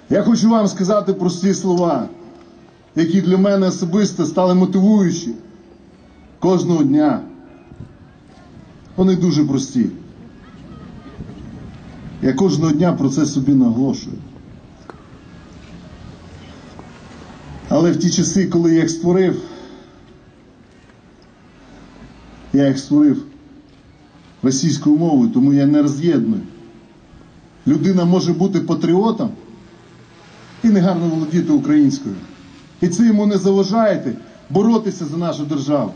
Я хочу вам сказати прості слова, які для мене особисто стали мотивуючі кожного дня. Вони дуже прості. Я кожного дня про це собі наголошую. Але в ті часи, коли я їх створив російською мовою, тому я не роз'єдную. Людина може бути патріотом і негарно володіти українською. І це йому не заважає боротися за нашу державу.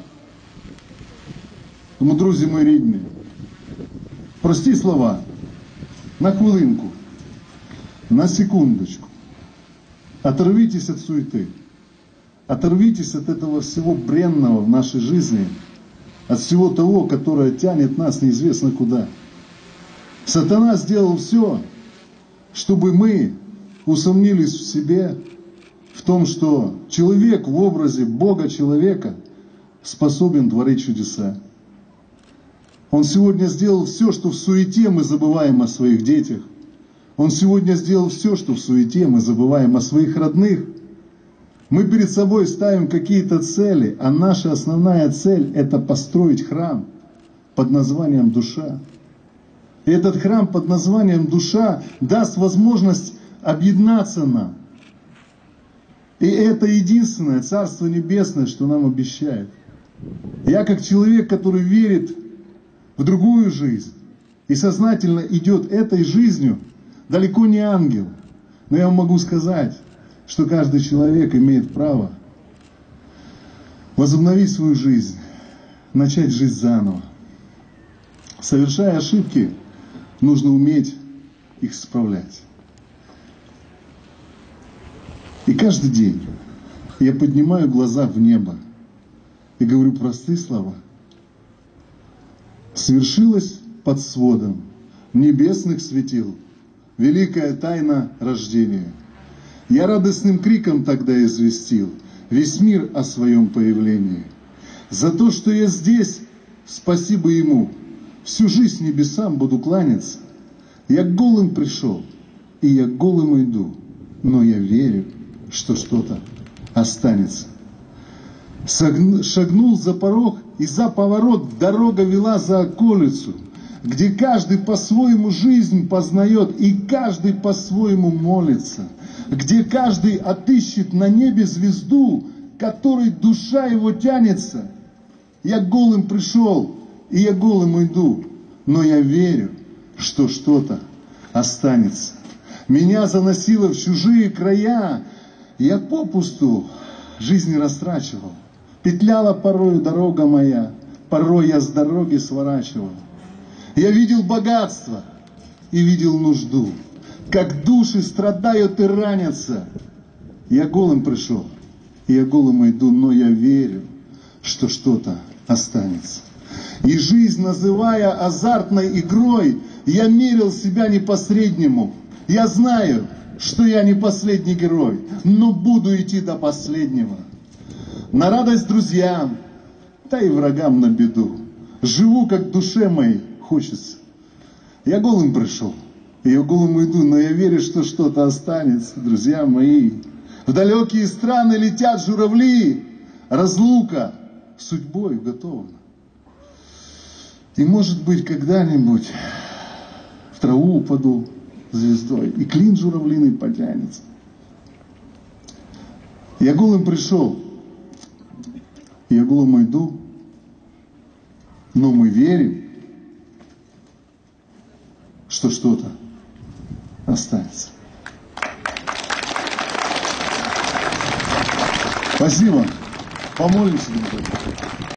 Тому, друзі мої рідні, прості слова, на хвилинку, на секундочку. Оторвитесь от суеты, оторвитесь от этого всего бренного в нашей жизни, от всего того, которое тянет нас неизвестно куда. Сатана сделал все, чтобы мы усомнились в себе, в том, что человек в образе Бога-человека способен творить чудеса. Он сегодня сделал все, что в суете мы забываем о своих детях. Он сегодня сделал все, что в суете мы забываем о своих родных. Мы перед собой ставим какие-то цели, а наша основная цель – это построить храм под названием «Душа». И этот храм под названием «Душа» даст возможность объединаться нам. И это единственное Царство Небесное, что нам обещает. Я как человек, который верит в другую жизнь и сознательно идет этой жизнью, далеко не ангел. Но я вам могу сказать, что каждый человек имеет право возобновить свою жизнь, начать жить заново. Совершая ошибки, нужно уметь их исправлять. И каждый день я поднимаю глаза в небо и говорю простые слова. Свершилось под сводом небесных светил великая тайна рождения. Я радостным криком тогда известил весь мир о своем появлении. За то, что я здесь, спасибо Ему, всю жизнь небесам буду кланяться. Я голым пришел, и я голым иду, но я верю, что что-то останется. Шагнул за порог, и за поворот дорога вела за околицу, где каждый по-своему жизнь познает, и каждый по-своему молится, где каждый отыщет на небе звезду, которой душа его тянется. Я голым пришел, и я голым уйду, но я верю, что что-то останется. Меня заносило в чужие края, я попусту жизнь растрачивал. Петляла порою дорога моя, порой я с дороги сворачивал. Я видел богатство и видел нужду, как души страдают и ранятся. Я голым пришел, и я голым иду, но я верю, что что-то останется. И жизнь, называя азартной игрой, я мерил себя не по-среднему. Я знаю, что я не последний герой, но буду идти до последнего. На радость друзьям, да и врагам на беду. Живу, как душе моей хочется. Я голым пришел, и я голым иду, но я верю, что что-то останется, друзья мои. В далекие страны летят журавли, разлука судьбой уготована. И может быть когда-нибудь в траву упаду звездой, и клин журавлиный потянется. Я голым пришел, я голым иду, но мы верим, что что-то останется. Спасибо. Помолимся.